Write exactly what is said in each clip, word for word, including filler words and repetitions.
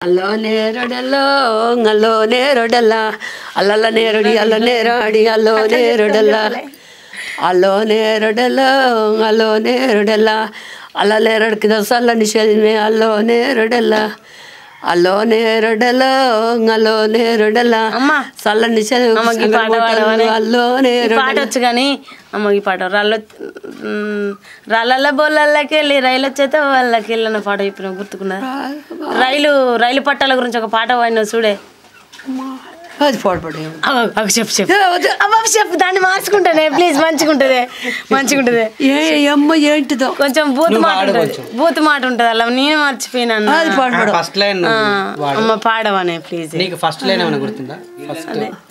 అల్లో నేరొడలో అల్లో నేరొడల అల్లల నేరొడి అల్ల నేరాడి అల్లో నేరొడల అల్లో నేరొడలో అల్లో నేరొడల అల్ల నేరడికి సల్లని చెల్మే అల్లో నేరొడల అల్లో నేరొడలో అల్లో నేరొడల చల్లని చెల్లి అల్లో నేరొడ పాట వచ్చు కానీ అమ్మ ఈ పాట రాళ్ళ రాళ్ళ బోళ్ళకి వెళ్ళి రైలు వచ్చేస్తే వాళ్ళకి వెళ్ళిన పాట చెప్పిన గుర్తుకున్నా రైలు రైలు పట్టాల గురించి ఒక పాట పోయినా చూడే అది పాడుపడే చెప్పు చెప్పు అవ్వ చెప్పు దాన్ని మార్చుకుంటానే ప్లీజ్ మంచిగుంటది మంచిగుంటది ఏ అమ్మ ఏంటిదో కొంచెం బూత్ మాట ఉంటుంది బూత్ మాట ఉంటుంది అలా నేను మర్చిపోయినాను అది పాడుపడు ఫస్ట్ లైన్ అమ్మ పాడవనే ప్లీజ్ నీకు ఫస్ట్ లైన్ ఏమైనా గుర్తుందా ఫస్ట్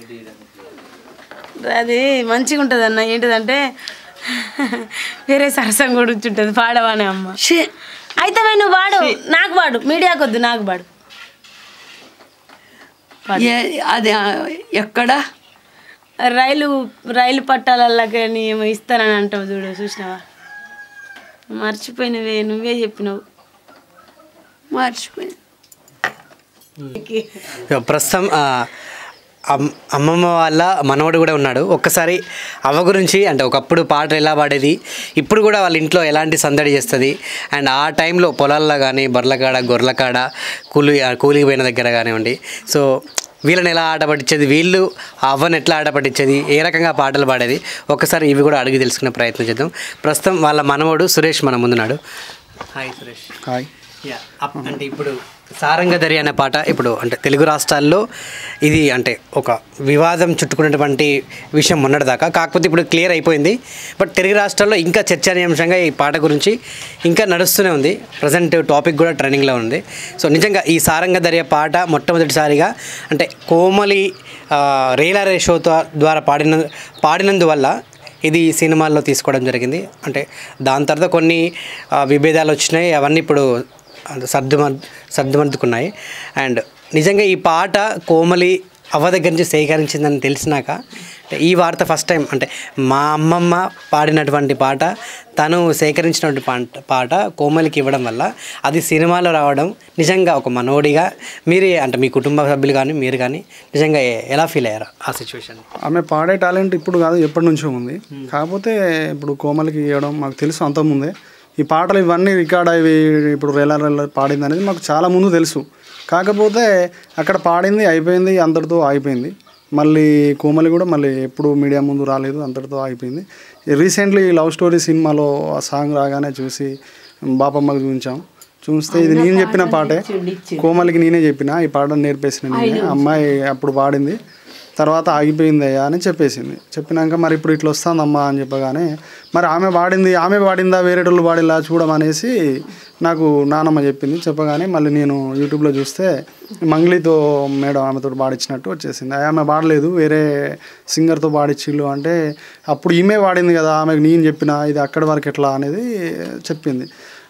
అది మంచిగా ఉంటుంది అన్న ఏంటిదంటే వేరే సరసం కూడా ఉంటుంది పాడవానే అమ్మ అయితే నువ్వు పాడు నాకు పాడు మీడియాకి వద్దు నాకు పాడు అది ఎక్కడ రైలు రైలు పట్టాలకి ఏమో ఇస్తానని అంటావు చూడు చూసినావా మర్చిపోయినవే నువ్వే చెప్పినావు మర్చిపోయి ప్రస్తుతం అమ్మమ్మ వాళ్ళ మనవడు కూడా ఉన్నాడు. ఒక్కసారి అవ్వ గురించి అంటే ఒకప్పుడు పాటలు ఎలా పాడేది, ఇప్పుడు కూడా వాళ్ళ ఇంట్లో ఎలాంటి సందడి చేస్తుంది, అండ్ ఆ టైంలో పొలాల్లో కానీ బర్లకాడ గొర్రెలకాడ కూలి కూలికి పోయిన దగ్గర కానివ్వండి, సో వీళ్ళని ఎలా ఆట పట్టించేది, వీళ్ళు అవ్వని ఎట్లా ఆట పట్టించేది, ఏ రకంగా పాటలు పాడేది, ఒక్కసారి ఇవి కూడా అడిగి తెలుసుకునే ప్రయత్నం చేద్దాం. ప్రస్తుతం వాళ్ళ మనవడు సురేష్ మన ముందున్నాడు. హాయ్ సురేష్. హాయ్. యా అంటే ఇప్పుడు సారంగధరి అనే పాట ఇప్పుడు అంటే తెలుగు రాష్ట్రాల్లో ఇది అంటే ఒక వివాదం చుట్టుకున్నటువంటి విషయం మొన్నటిదాకా, కాకపోతే ఇప్పుడు క్లియర్ అయిపోయింది. బట్ తెలుగు రాష్ట్రాల్లో ఇంకా చర్చనీయాంశంగా ఈ పాట గురించి ఇంకా నడుస్తూనే ఉంది. ప్రజెంట్ టాపిక్ కూడా ట్రెండింగ్లో ఉంది. సో నిజంగా ఈ సారంగధరి పాట మొట్టమొదటిసారిగా అంటే కోమలి రేలారే షో ద్వారా పాడిన పాడినందువల్ల ఇది సినిమాల్లో తీసుకోవడం జరిగింది. అంటే దాని తర్వాత కొన్ని విభేదాలు వచ్చినాయి, అవన్నీ ఇప్పుడు సర్దుమర్ సర్దుమర్దుకున్నాయి. అండ్ నిజంగా ఈ పాట కోమలి అవ్వ దగ్గర నుంచి సేకరించిందని తెలిసినాక ఈ వార్త ఫస్ట్ టైం అంటే మా అమ్మమ్మ పాడినటువంటి పాట తను సేకరించినటువంటి పాట పాట కోమలికి ఇవ్వడం వల్ల అది సినిమాలో రావడం నిజంగా ఒక మనోడిగా మీరే అంటే మీ కుటుంబ సభ్యులు కానీ మీరు కానీ నిజంగా ఎలా ఫీల్ అయ్యారు ఆ సిచ్యువేషన్? ఆమె పాడే టాలెంట్ ఇప్పుడు కాదు, ఎప్పటి నుంచో ఉంది. కాకపోతే ఇప్పుడు కోమలికి ఇవ్వడం మాకు తెలుసు అంతకుముందే. ఈ పాటలు ఇవన్నీ రికార్డ్ అయ్యి ఇప్పుడు రేలా రేలా పాడింది అనేది మాకు చాలా ముందు తెలుసు. కాకపోతే అక్కడ పాడింది అయిపోయింది, అంతటితో ఆగిపోయింది. మళ్ళీ కోమలి కూడా మళ్ళీ ఎప్పుడు మీడియా ముందు రాలేదు, అంతటితో ఆగిపోయింది. రీసెంట్లీ లవ్ స్టోరీ సినిమాలో ఆ సాంగ్ రాగానే చూసి బాపమ్మకు చూపించాం. చూస్తే ఇది నేను చెప్పిన పాటే, కోమలికి నేనే చెప్పిన ఈ పాటను నేర్పేసిన నేనే. అమ్మాయి అప్పుడు పాడింది, తర్వాత ఆగిపోయింది అయ్యా అని చెప్పేసింది. చెప్పినాక మరి ఇప్పుడు ఇట్లా వస్తుందమ్మా అని చెప్పగానే మరి ఆమె పాడింది ఆమె పాడిందా వేరే వాళ్ళు పాడిలా చూడమనేసి నాకు నానమ్మ చెప్పింది. చెప్పగానే మళ్ళీ నేను యూట్యూబ్లో చూస్తే మంగ్లీతో మేడం ఆమెతో పాడించినట్టు వచ్చేసింది. ఆమె పాడలేదు, వేరే సింగర్తో పాడించిళ్ళు అంటే అప్పుడు ఈమె పాడింది కదా, ఆమెకు నేను చెప్పిన ఇది అక్కడి వరకు ఎట్లా అనేది చెప్పింది.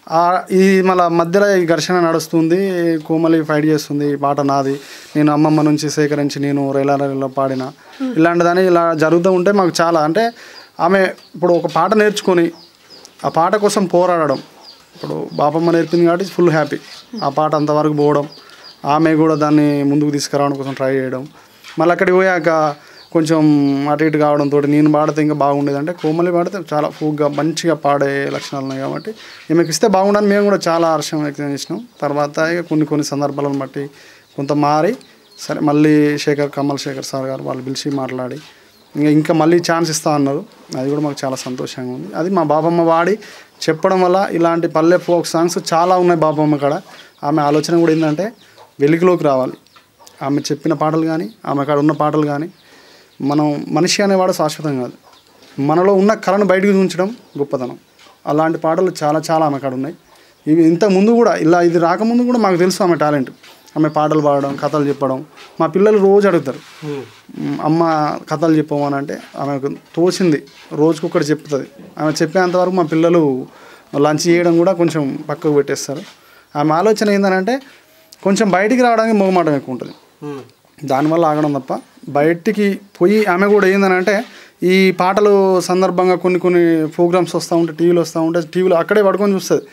ఈ మళ్ళీ మధ్యలో ఈ ఘర్షణ నడుస్తుంది, కోమలి ఫైట్ చేస్తుంది, ఈ పాట నాది, నేను అమ్మమ్మ నుంచి సేకరించి నేను రైలా రైల్లో పాడిన, ఇలాంటిదని ఇలా జరుగుతూ ఉంటే మాకు చాలా అంటే ఆమె ఇప్పుడు ఒక పాట నేర్చుకొని ఆ పాట కోసం పోరాడడం, ఇప్పుడు బాపమ్మ నేర్పింది కాబట్టి ఫుల్ హ్యాపీ. ఆ పాట అంతవరకు పోవడం, ఆమె కూడా దాన్ని ముందుకు తీసుకురావడం కోసం ట్రై చేయడం, మళ్ళీ అక్కడికి పోయాక కొంచెం అటు ఇటు కావడంతో నేను పాడితే ఇంకా బాగుండేది. అంటే కోమలి పాడితే చాలా ఫూగ్గా మంచిగా పాడే లక్షణాలు ఉన్నాయి కాబట్టి ఈమెకి ఇస్తే బాగుండని మేము కూడా చాలా హర్షం వ్యక్తం చేసినాం. తర్వాత ఇక కొన్ని కొన్ని సందర్భాలను బట్టి కొంత మారి సరే మళ్ళీ శేఖర్ కమల్ శేఖర్ సార్ గారు వాళ్ళు పిలిచి మాట్లాడి ఇంకా ఇంకా మళ్ళీ ఛాన్స్ ఇస్తా అన్నారు. అది కూడా మాకు చాలా సంతోషంగా ఉంది. అది మా బాపమ్మ వాడి చెప్పడం వల్ల ఇలాంటి పల్లె ఫోక్ సాంగ్స్ చాలా ఉన్నాయి బాపమ్మ కాడ. ఆమె ఆలోచన కూడా ఏంటంటే వెలుగులోకి రావాలి. ఆమె చెప్పిన పాటలు కానీ ఆమె కాడ ఉన్న పాటలు కానీ, మనం మనిషి అనేవాడు శాశ్వతం కాదు, మనలో ఉన్న కళను బయటకు ఉంచడం గొప్పతనం. అలాంటి పాటలు చాలా చాలా ఆమె కాడ ఉన్నాయి. ఇవి ఇంత ముందు కూడా ఇలా ఇది రాకముందు కూడా మాకు తెలుసు ఆమె టాలెంట్. ఆమె పాటలు పాడడం, కథలు చెప్పడం. మా పిల్లలు రోజు అడుగుతారు, అమ్మ కథలు చెప్పమని అంటే ఆమెకు తోచింది రోజుకొకటి చెప్తుంది. ఆమె చెప్పేంతవరకు మా పిల్లలు లంచ్ చేయడం కూడా కొంచెం పక్కకు పెట్టేస్తారు. ఆమె ఆలోచన ఏంటంటే కొంచెం బయటికి రావడానికి మొగమాటం ఎక్కువ ఉంటుంది, దానివల్ల ఆగడం తప్ప బయటికి పోయి ఆమె కూడా ఏంటంటే ఈ పాటలు సందర్భంగా కొన్ని కొన్ని ప్రోగ్రామ్స్ వస్తూ ఉంటాయి, టీవీలో వస్తూ ఉంటాయి, టీవీలో అక్కడే పడుకొని చూస్తుంది.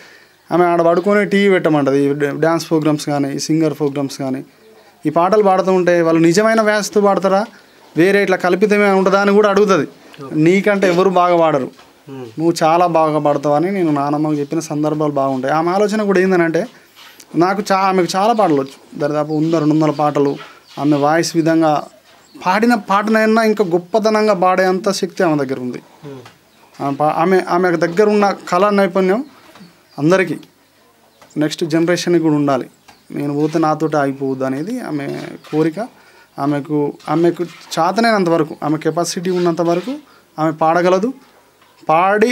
ఆమె ఆడ పడుకొని టీవీ పెట్టమంటది. డ్యాన్స్ ప్రోగ్రామ్స్ కానీ సింగర్ ప్రోగ్రామ్స్ కానీ ఈ పాటలు పాడుతూ ఉంటే వాళ్ళు నిజమైన వ్యాసతో పాడతారా వేరే ఇట్లా కల్పితమే ఉంటుందా అని కూడా అడుగుతుంది. నీకంటే ఎవరు బాగా పాడరు, నువ్వు చాలా బాగా పాడతావని నేను నానమ్మకు చెప్పిన సందర్భాలు బాగుంటాయి. ఆమె ఆలోచన కూడా ఏంటంటే నాకు చా ఆమెకు చాలా పాటలు వచ్చు, దాదాపు వంద రెండు వందల పాటలు. ఆమె వాయిస్ విధంగా పాడిన పాటనైనా ఇంకా గొప్పతనంగా పాడేంత శక్తి ఆమె దగ్గర ఉంది. ఆమె ఆమె దగ్గర ఉన్న కళా నైపుణ్యం అందరికీ నెక్స్ట్ జనరేషన్కి కూడా ఉండాలి. నేను పోతే నాతోటి ఆగిపోవద్దు అనేది ఆమె కోరిక. ఆమెకు ఆమెకు చేతనైనంత వరకు, ఆమె కెపాసిటీ ఉన్నంత వరకు ఆమె పాడగలదు. పాడి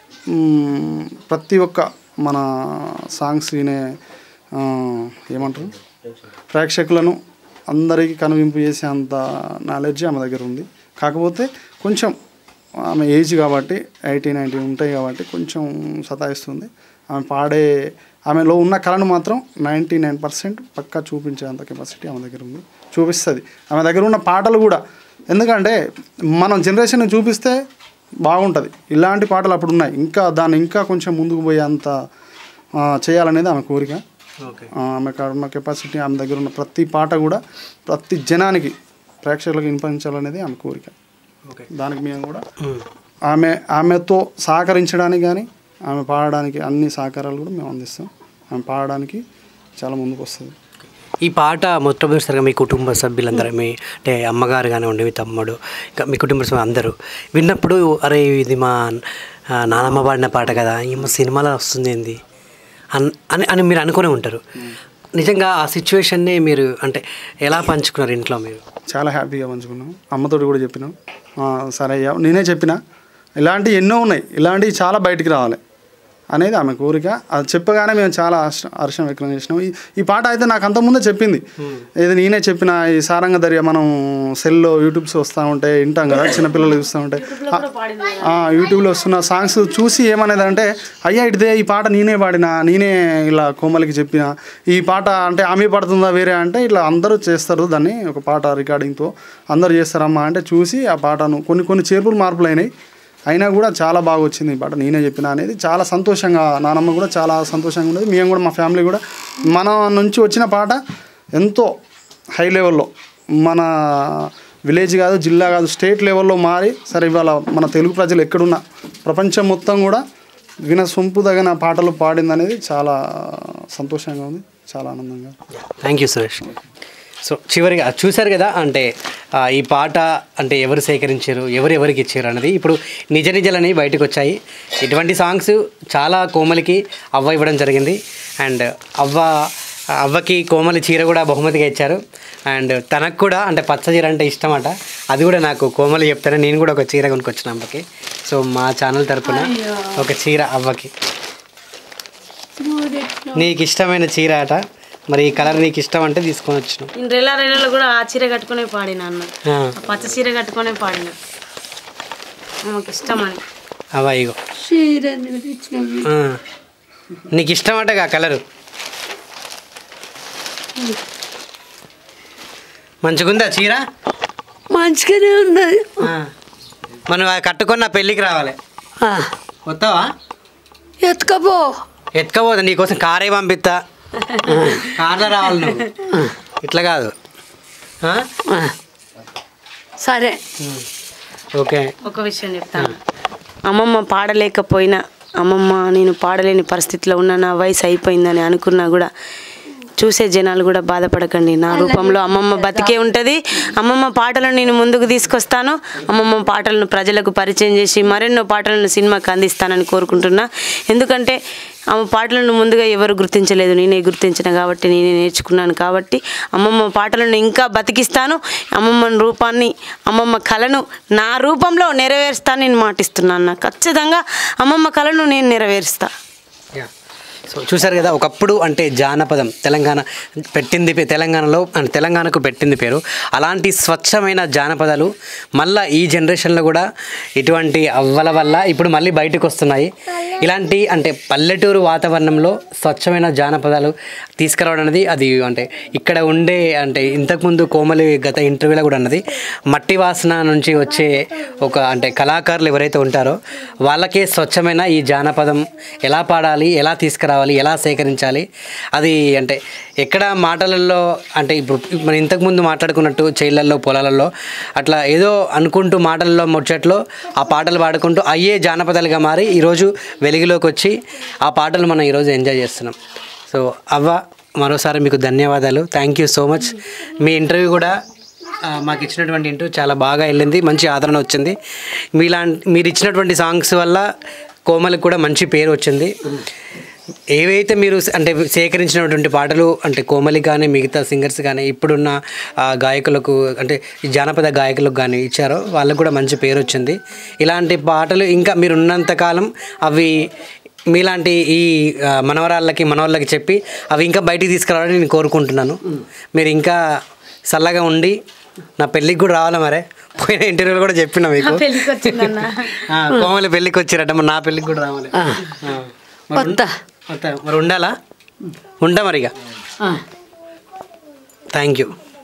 ప్రతి ఒక్క మన సాంగ్స్ వినే ఏమంటారు ప్రేక్షకులను అందరికీ కనువింపు చేసే అంత నాలెడ్జ్ ఆమె దగ్గర ఉంది. కాకపోతే కొంచెం ఆమె ఏజ్ కాబట్టి ఎయిటీ నైంటీ ఉంటాయి కాబట్టి కొంచెం సతాయిస్తుంది. ఆమె పాడే ఆమెలో ఉన్న కళను మాత్రం నైంటీ నైన్ పర్సెంట్ పక్కా చూపించే అంత కెపాసిటీ ఆమె దగ్గర ఉంది, చూపిస్తుంది. ఆమె దగ్గర ఉన్న పాటలు కూడా ఎందుకంటే మనం జనరేషన్ చూపిస్తే బాగుంటుంది. ఇలాంటి పాటలు అప్పుడు ఉన్నాయి, ఇంకా దాన్ని ఇంకా కొంచెం ముందుకు పోయే అంత చేయాలనేది ఆమె కోరిక. ఆమె ఆమె కెపాసిటీ ఆమె దగ్గర ఉన్న ప్రతి పాట కూడా ప్రతి జనానికి ప్రేక్షకులకు వినిపించాలనేది ఆమె కోరిక. దానికి మేము కూడా ఆమె ఆమెతో సహకరించడానికి కానీ ఆమె పాడడానికి అన్ని సహకారాలు కూడా మేము అందిస్తాం. ఆమె పాడడానికి చాలా ముందుకు వస్తుంది. ఈ పాట మొట్టమొదటిసారిగా మీ కుటుంబ సభ్యులందరూ, మీ అంటే అమ్మగారు కానివ్వండి, మీ తమ్ముడు, ఇంకా మీ కుటుంబ సభ్యులు అందరూ విన్నప్పుడు అరే ఇది మా నానమ్మ పాడిన పాట కదా, ఏమో సినిమాలో వస్తుంది ఏంది అని అని మీరు అనుకునే ఉంటారు. నిజంగా ఆ సిచ్యువేషన్ని మీరు అంటే ఎలా పంచుకున్నారు ఇంట్లో? మీరు చాలా హ్యాపీగా పంచుకున్నాం. అమ్మతోటి కూడా చెప్పినాం, సరే అయ్యా నేనే చెప్పిన ఇలాంటివి ఎన్నో ఉన్నాయి, ఇలాంటివి చాలా బయటికి రావాలి అనేది ఆమె కోరిక. అది చెప్పగానే మేము చాలా హర్ష హర్షం వ్యక్తం చేసినాం. ఈ ఈ పాట అయితే నాకు అంతకుముందే చెప్పింది, ఇది నేనే చెప్పిన. ఈ సారంగ దర్య మనం సెల్లో యూట్యూబ్స్ వస్తూ ఉంటాయి, వింటాం కదా, చిన్నపిల్లలు చూస్తూ ఉంటాయి, యూట్యూబ్లో వస్తున్న సాంగ్స్ చూసి ఏమనేదంటే అయ్యా ఇటుదే ఈ పాట నేనే పాడినా, నేనే ఇలా కోమలికి చెప్పిన. ఈ పాట అంటే ఆమె పడుతుందా వేరే అంటే ఇట్లా అందరూ చేస్తారు దాన్ని, ఒక పాట రికార్డింగ్తో అందరూ చేస్తారమ్మా అంటే చూసి ఆ పాటను కొన్ని కొన్ని చేర్పులు మార్పులు అయినాయి, అయినా కూడా చాలా బాగా వచ్చింది ఈ పాట నేనే చెప్పిన అనేది. చాలా సంతోషంగా నానమ్మ కూడా చాలా సంతోషంగా ఉండేది. మేము కూడా మా ఫ్యామిలీ కూడా మన నుంచి వచ్చిన పాట ఎంతో హై లెవెల్లో మన విలేజ్ కాదు, జిల్లా కాదు, స్టేట్ లెవెల్లో మారి సరే ఇవాళ మన తెలుగు ప్రజలు ఎక్కడున్నా ప్రపంచం మొత్తం కూడా విన సొంపుదగిన పాటలు పాడింది అనేది చాలా సంతోషంగా ఉంది, చాలా ఆనందంగా. Thank you Suresh. సో చివరిగా చూశారు కదా, అంటే ఈ పాట అంటే ఎవరు సేకరించారు, ఎవరు ఎవరికి ఇచ్చారు అన్నది ఇప్పుడు నిజ నిజలని బయటకు వచ్చాయి. ఇటువంటి సాంగ్స్ చాలా కోమలికి అవ్వ ఇవ్వడం జరిగింది. అండ్ అవ్వ అవ్వకి కోమలి చీర కూడా బహుమతిగా ఇచ్చారు. అండ్ తనకు కూడా అంటే పచ్చ చీర అంటే ఇష్టం అట, అది కూడా నాకు కోమలి చెప్తాను, నేను కూడా ఒక చీర కొనుక్కొచ్చిన అవ్వకి. సో మా ఛానల్ తరపున ఒక చీర అవ్వకి. నీకు ఇష్టమైన చీర అట, మరి ఈ కలర్ నీకు ఇష్టం అంటే తీసుకొని వచ్చినాం. నేను రెలా రెలలో కూడా ఆ చీర కట్టుకునే పాడిన అన్న, పచ్చ చీర కట్టుకునే పాడిన, నాకు ఇష్టం అని. అవా ఇగో నీకు ఇష్టం అంటే ఆ కలరు మంచిగుందా చీర? మంచిగానే ఉన్నది. మనం కట్టుకున్న పెళ్ళికి రావాలి, వస్తావా? ఎత్తుకపో ఎత్తుకపోతా, నీకోసం కారే పంపిస్తా, కార్లో రావాలి నువ్వు, ఇట్లా కాదు. సరే ఓకే. ఒక విషయం చెప్తాను, అమ్మమ్మ పాడలేకపోయినా, అమ్మమ్మ నేను పాడలేని పరిస్థితిలో ఉన్న, నా వయసు అయిపోయిందని అనుకున్నా కూడా చూసే జనాలు కూడా బాధపడకండి, నా రూపంలో అమ్మమ్మ బతికే ఉంటుంది. అమ్మమ్మ పాటలను నేను ముందుకు తీసుకొస్తాను, అమ్మమ్మ పాటలను ప్రజలకు పరిచయం చేసి మరెన్నో పాటలను సినిమాకి అందిస్తానని కోరుకుంటున్నా. ఎందుకంటే ఆమె పాటలను ముందుగా ఎవరు గుర్తించలేదు, నేనే గుర్తించిన కాబట్టి, నేనే నేర్చుకున్నాను కాబట్టి అమ్మమ్మ పాటలను ఇంకా బతికిస్తాను. అమ్మమ్మ రూపాన్ని, అమ్మమ్మ కళను నా రూపంలో నెరవేరుస్తాను నేను మాటిస్తున్నాను. ఖచ్చితంగా అమ్మమ్మ కళను నేను నెరవేరుస్తా. సో చూసారు కదా, ఒకప్పుడు అంటే జానపదం తెలంగాణ పెట్టింది, తెలంగాణలో అంటే తెలంగాణకు పెట్టింది పేరు. అలాంటి స్వచ్ఛమైన జానపదాలు మళ్ళీ ఈ జనరేషన్లో కూడా ఇటువంటి అవ్వల వల్ల ఇప్పుడు మళ్ళీ బయటకు వస్తున్నాయి. ఇలాంటి అంటే పల్లెటూరు వాతావరణంలో స్వచ్ఛమైన జానపదాలు తీసుకురావడం అనేది అది అంటే ఇక్కడ ఉండే అంటే ఇంతకుముందు కోమలి గత ఇంటర్వ్యూలో కూడా అన్నది, మట్టి వాసన నుంచి వచ్చే ఒక అంటే కళాకారులు ఎవరైతే ఉంటారో వాళ్ళకే స్వచ్ఛమైన ఈ జానపదం ఎలా పాడాలి, ఎలా తీసుకురావాలి తీసుకురావాలి, ఎలా సేకరించాలి, అది అంటే ఎక్కడ మాటలలో అంటే ఇప్పుడు మనం ఇంతకుముందు మాట్లాడుకున్నట్టు చేళ్ళల్లో పొలాలలో అట్లా ఏదో అనుకుంటూ మాటల్లో ముచ్చట్లో ఆ పాటలు పాడుకుంటూ అయ్యే జానపదాలుగా మారి ఈరోజు వెలుగులోకి వచ్చి ఆ పాటలు మనం ఈరోజు ఎంజాయ్ చేస్తున్నాం. సో అవ్వ, మరోసారి మీకు ధన్యవాదాలు. Thank you so much. మీ ఇంటర్వ్యూ కూడా మాకు ఇచ్చినటువంటి ఇంటర్వ్యూ చాలా బాగా వెళ్ళింది, మంచి ఆదరణ వచ్చింది. మీలాంటి మీరు ఇచ్చినటువంటి సాంగ్స్ వల్ల కోమలికి కూడా మంచి పేరు వచ్చింది. ఏవైతే మీరు అంటే సేకరించినటువంటి పాటలు అంటే కోమలి కానీ మిగతా సింగర్స్ కానీ ఇప్పుడున్న గాయకులకు అంటే జానపద గాయకులకు కానీ ఇచ్చారో వాళ్ళకు కూడా మంచి పేరు వచ్చింది. ఇలాంటి పాటలు ఇంకా మీరు ఉన్నంతకాలం అవి మీలాంటి ఈ మనవరాళ్ళకి మనవాళ్ళకి చెప్పి అవి ఇంకా బయటికి తీసుకురావాలని నేను కోరుకుంటున్నాను. మీరు ఇంకా చల్లగా ఉండి నా పెళ్ళికి కూడా రావాలి. మరే పోయిన ఇంటర్వ్యూలో కూడా చెప్పిన మీకు కోమలి పెళ్ళికి వచ్చిరట, మరి నా పెళ్ళికి కూడా రావాలి. మరి ఉండాలా? ఉంటా మరిగా. Thank you.